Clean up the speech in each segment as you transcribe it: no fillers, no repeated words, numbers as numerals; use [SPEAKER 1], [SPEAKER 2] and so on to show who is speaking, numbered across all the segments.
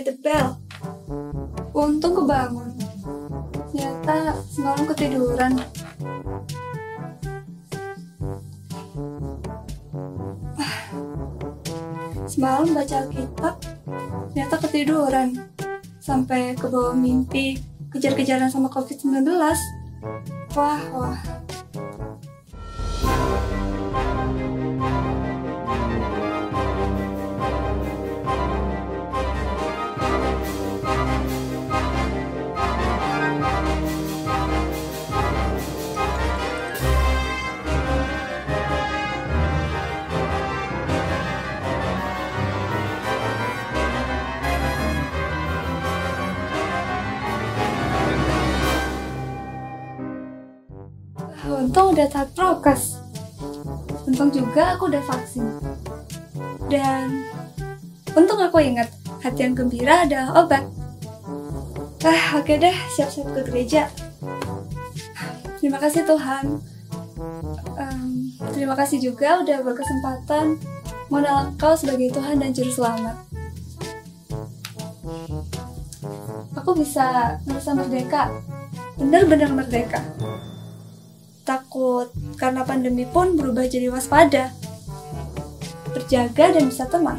[SPEAKER 1] by the bell. Untung kebangun. Ternyata semalam ketiduran. Semalam baca Alkitab, ternyata ketiduran. Sampai ke bawah mimpi, kejar-kejaran sama COVID-19. Wah. Untung udah taat prokes. Untung juga aku udah vaksin. Dan untung aku ingat, hati yang gembira adalah obat. Oke deh, siap-siap ke gereja. Terima kasih Tuhan. Terima kasih juga udah berkesempatan mengenal Engkau sebagai Tuhan dan Juru Selamat. Aku bisa merasa merdeka, benar-benar merdeka. Takut karena pandemi pun berubah jadi waspada, berjaga dan bisa tenang.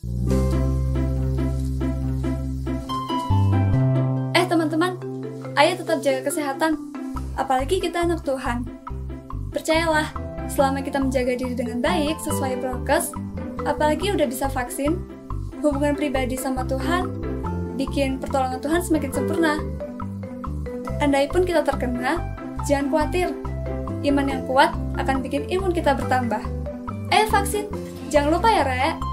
[SPEAKER 1] Teman-teman, ayo tetap jaga kesehatan, apalagi kita anak Tuhan. Percayalah, selama kita menjaga diri dengan baik sesuai prokes, apalagi udah bisa vaksin, hubungan pribadi sama Tuhan bikin pertolongan Tuhan semakin sempurna. Andai pun kita terkena, jangan khawatir. Iman yang kuat akan bikin imun kita bertambah. Ayo vaksin, jangan lupa ya Rek.